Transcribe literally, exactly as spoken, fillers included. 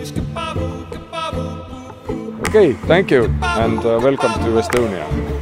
Okay, thank you and uh, welcome to Estonia.